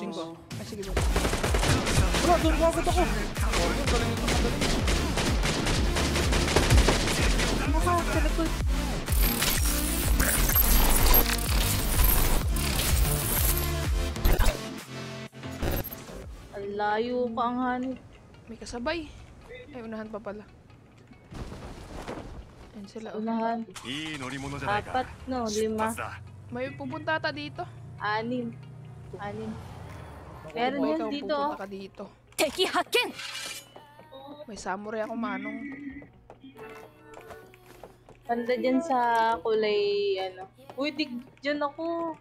boss. Ay, sige boss. Bro, doon ko agad ako. Doon, galing ito, magaling. Naka, sa likod. Ang layo pa ang hanip. May kasabay. Ay, unahan pa pala. Yan sila. Oh. Unahan. いい乗り物じゃないか。 Apat, no? 出 Lima. 発だ。 May pupunta ata dito. Anim. Anim. Meron Kung yan ikaw dito. pupunta ka dito. 敵発見 May samurai ako manong. Banda dyan sa kulay, ano. Uy, dyan ako.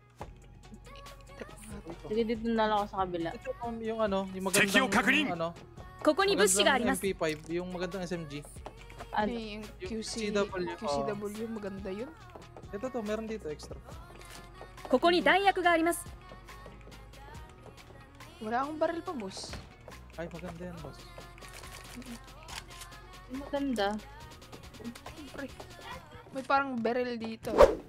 Sige, dito na lang ako sa kabila. Ito yung ano, yung 敵を確 magandang 認。 ano, ここに物資があります MP5, yung magandang SMG. Ano? Ay, yung Yung QCW, CW, maganda yun. Ito to, meron dito extra. ここに弾薬があります Wala akong baril pa, boss. Ay, maganda yan, boss. Maganda. Siyempre. May parang barrel dito.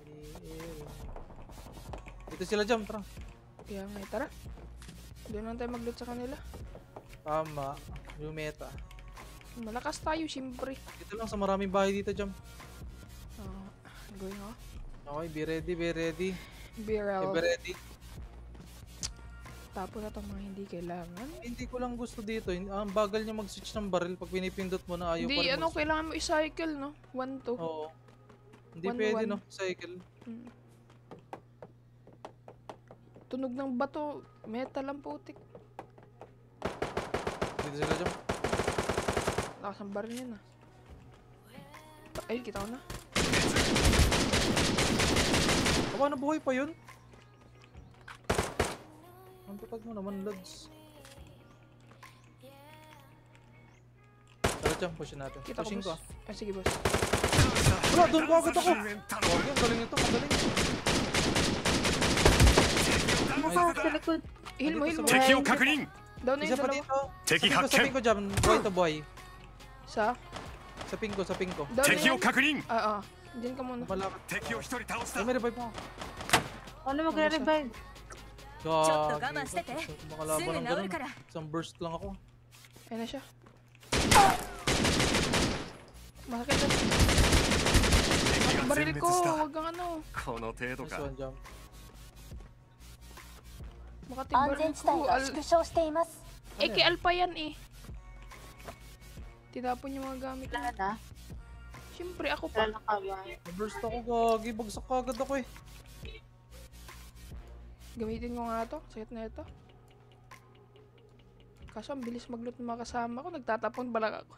Dito sila jump, tara. Kaya nga, tara. Doon lang tayo mag-loot sa kanila. Tama, yung meta. Malakas tayo, siyempre. Dito lang sa maraming bahay dito, jump. Going off. Okay, be ready, be ready. Barrel. Be ready. Tapos na itong mga hindi kailangan. Hindi ko lang gusto dito. Ang bagal niya mag-switch ng barrel pag pinipindot mo na ayaw pa Hindi, rin ano, kailangan mo i-cycle, no? 1, 2. Oo. Hindi One, pwede, one. no? Cycle. Tunog ng bato. Metal ang putik. Dito sila jump. Lakas ang baril yun, ah. Ay, kita ko na. Aba, nabuhay pa yun? Ang tutag mo naman, Lods. Tara, jump. Pushin natin. Kita ko, Pushing ko, boss. Ay, sige, boss. Bro, doon ko agad ako! Oh, yun, galing ito, magaling. Naka, sa likod. Heal mo, heal mo. 敵を確認。 Down na Isa yung pa dalawa. dito. 敵 Sa 発 ping 見 ko dyan. Boy to boy. Sa? Sa ping ko. Down na 敵 yan. を確認 Diyan ka muna. Malapit. 敵を一人倒し Ay, た may revive mo. Ano magre-revive? ちょっと我慢してて Makalaban すぐ ng 治 ganun. るから Isang burst lang ako. Ayan na siya. Masakit na. 敵が Baril 全 ko, 滅した wag kang ano. この程度 Nice か one jump. Makati 安 baril 全地 ko. 帯が縮小しています Kay Alpha yan eh. Tinapon yung mga gamit Wala niya. na. Siyempre, ako pa. Wala na ka ba? Burst ako, gagi. Bagsak agad ako eh. Gamitin ko nga to. Sakit na ito. Kaso ang bilis mag-loot ng mga kasama ko. Nagtatapon bala ako.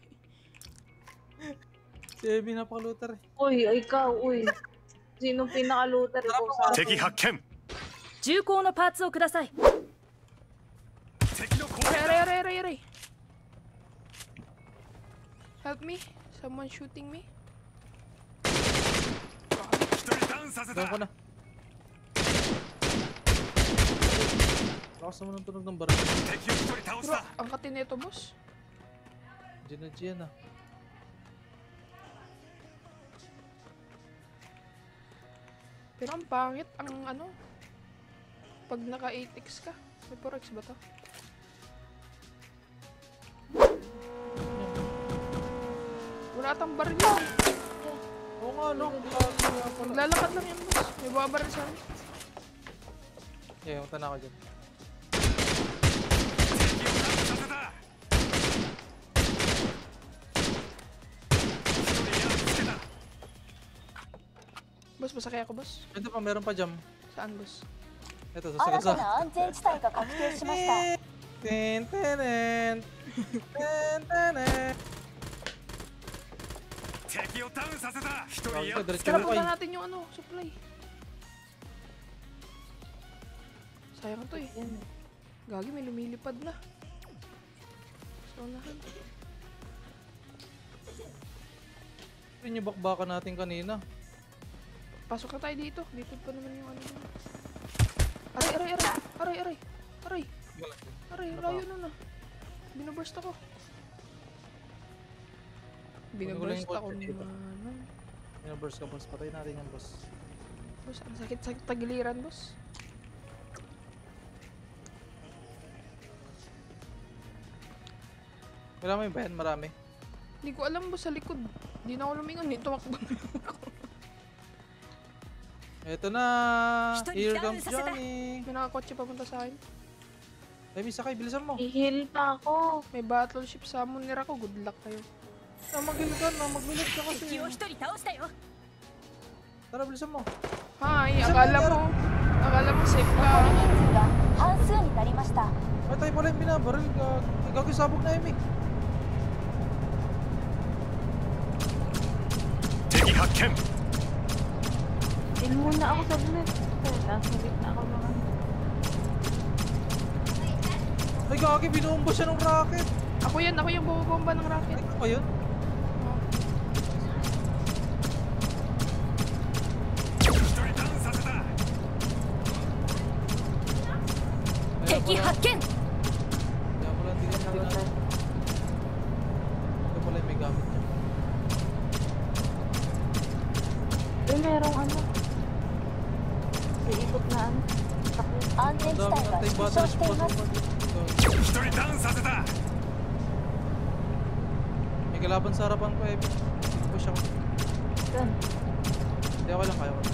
Si Ebi napaka-looter eh. Uy, ikaw, uy. Sinong pinaka-looter ko sa 敵発見銃口のパーツをください敵の攻撃 Aray. Help me. Someone shooting me. 一人ダウンさせ Doon た ko na. Lakas naman ang tunog ng baril. 敵を一人倒し Bro, た ang kati nito, boss. Gina ah. Pero ang pangit, ang ano. Pag naka 8x ka. May 4x ba to? Wala atang baril yan. Oo nga, no? Maglalakad lang yan, boss. May babaril sa amin. Yeah, punta na ako dyan. 敵をダウンさせた一人やっつけた Boss, masakay ako, boss. Ito pa, meron pa jam. Saan, boss? Ito, 新 sa たな安全地帯が確定しました Ten. 敵をダウンさせた一人 Tawag や ko, っ diretso Tara, na punta kayo. natin yung ano, supply. Sayang to eh. Gagi, may lumilipad na. So, unahan. Yun yung bakbakan natin kanina. Pasok na tayo dito. Dito pa naman yung ano. Aray. Layo na. Binaburst ako. Binaburst yung ako kotse dito. naman. Burst ka, boss. Patay natin yan, boss. Boss, ang sakit tagiliran, boss. Marami ba yan? Marami. Hindi ko alam boss sa likod. Hindi na ako lumingon. Tumakbo na lang ako. Eto na! Here comes Johnny! May nakakotse papunta sa akin. Emi, sakay, bilisan mo. I-heal pa ako. May battleship summoner ako. Good luck kayo. Mag-heal ka na, mag-minute ka kasi. 敵を一人倒したよ Tara, bilisan mo. Hi, akala mo safe 残り ka. 人数が半数になりました Ay, tayo pala yung binabaril. Gagawin na, Emi. 敵発見 Heal muna ako saglit. Nasa gitna ako mga. Ay, gagi, binombo siya ng rocket. Ako yung bumabomba ng rocket. Ay, ano ba yun? 一人ダウンさせた敵発見 Kaya pala, hindi ka natin. Ito pala yung may gamit niya. Uy, merong ano. Iikot na ano. 安全地 Dami 帯が natin 縮小 battle しています一人ダウンさせた May kalaban sa harapan ko, Emi. Push ako. Doon. Hindi ako lang, kaya ko.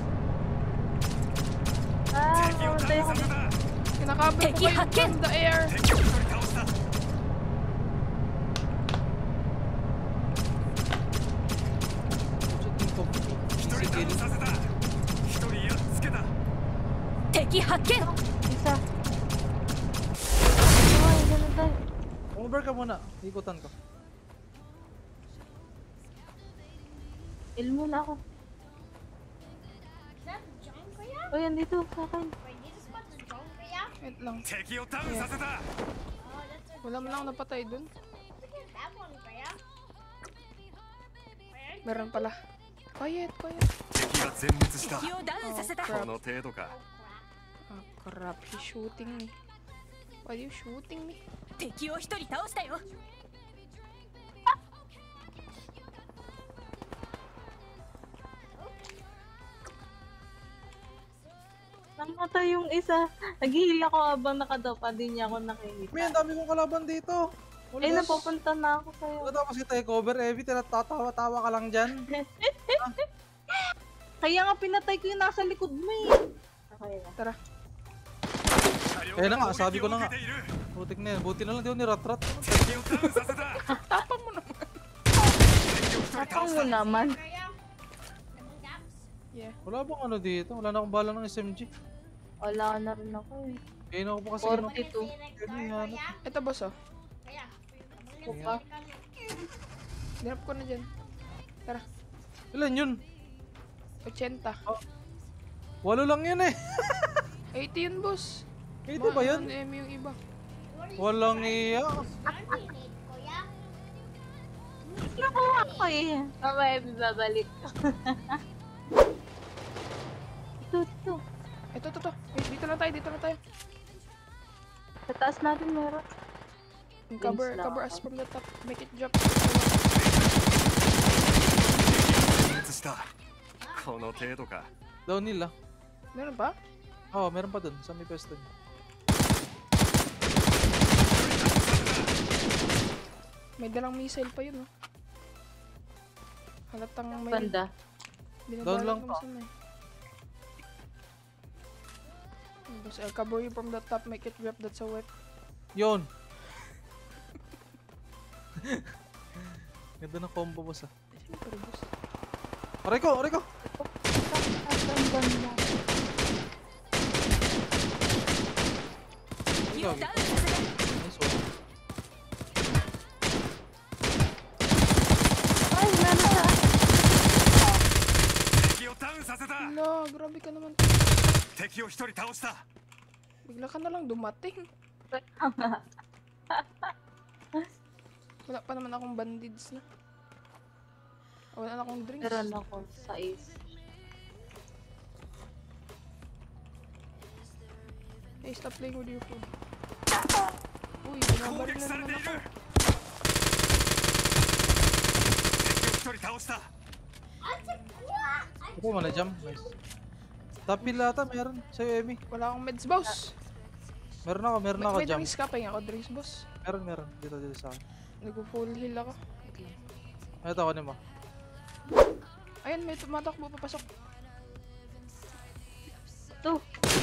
Ah, 敵をダウ mamatay ン ako. させた Kinakabar ko Teki, kayo hakin! from the air. 敵を一人倒した Shooting ko. 一 Easy 人ダウ kill. ンさせた一人やっつけた敵発見 Isa. Ay, ganun tayo. Over ka muna. Ikutan ka. Heal muna ako. Uy, andito sa akin. Wait lang. 敵をダウンさせた Wala man ako napatay dun. Meron pala. Quiet. 敵が全滅した敵をダウンさせたこの程度か Ah, crap. He's shooting me. Why are you shooting me? 敵を一人倒したよ Namatay yung isa. Nag-heal ako habang nakadapa. Di niya ako nakikita. May, ang dami kong kalaban dito. Wala Ay, na- napupunta na ako sa'yo. Wala tapos kita cover, Evie. Tinatawa-tawa ka lang dyan. Kaya nga pinatay ko yung nasa likod mo eh. Okay na. Tara. 車両 Kaya na nga, が sabi 攻 ko 撃を na 受 nga. けている Butik na yan. Buti na lang di ako niratrat. 敵をダウンさせた Tapang mo naman. 敵を一人倒 Tapang し mo た naman. Yeah. Wala bang ano dito? Wala na akong bala ng SMG. Wala na rin ako eh. Kaya na ako pa kasi 42. ano. Ito boss oh. Ko pa. Dinap ko na dyan. Tara. Ilan yun? 80. Walo lang yun eh. 80 yun boss. Ito ba yun? M yung iba. Walang iya. Nakuha ko eh. Mamaya babalik. Ito. Ito. Wait, dito lang tayo. Sa taas natin meron. Cover Wings lang us ako. from the top. Make it drop. 全滅したこの程度か Down nila. Meron pa? Oo, meron pa dun. Sa may pwesto niya. May dalang missile pa yun oh. Halatang may Banda. Down lang binabalak naman sa may. Boss, I'll cover you from the top. Make it drop. That's a whip. Yun. Ganda ng combo boss ah. Siyempre boss. Aray ko! Ang banda. 敵をダウンさせた Nice one. Ay, wala na siya. 敵をダウンさせた Hala, grabe ka naman. 敵を一人倒した Bigla ka na lang dumating. Wala pa naman akong bandages na. Wala na akong drinks. Meron ako sa ace. Hey, stop playing with your food. Uy, 攻 binabaril 撃 na され naman てい ako. る敵を一人倒した Ako, wala jump. Nice. Tapil ata, meron. Sa'yo, Emi. Wala akong meds, boss. Meron ako May jump. drinks ka pa ako drinks, boss. Meron. Dito sa akin. Nag-full heal ako. Ito ako mo. Ayun, may tumatakbo papasok. Ito.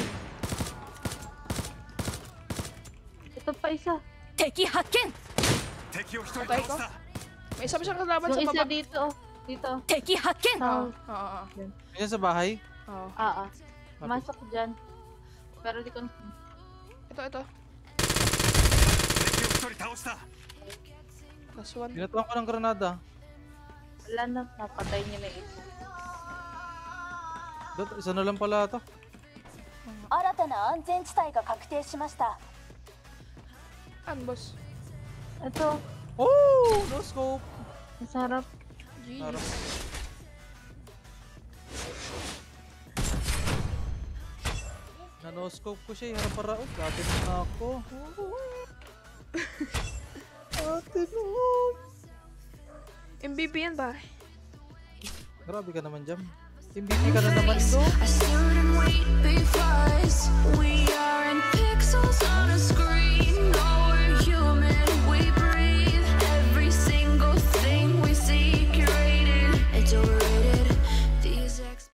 Ito pa isa. 敵発見敵を一人 Patay 倒 ko? した May isa pa siyang kalaban Yung sa isa baba. dito, oh. Dito. 敵発見 Oo, Sa... oo, Yan sa bahay. oo. Ah, ah. Masok dyan. Pero di ko... Ito. 敵を一人倒した Last one. Ginatuan ko ng granada. Wala na. Napatay niya na isa. Isa na lang pala ito. 新たな安全地帯が確定しました Ano, boss? Ito. Oh! No scope! Masarap. GG. Harap. No scope ko siya. Harap para. Oh, dati na ako. Ate no! MVP yan ba? Grabe ka naman dyan. MVP ka na naman do. I stood and wait because we are in pixels on a screen.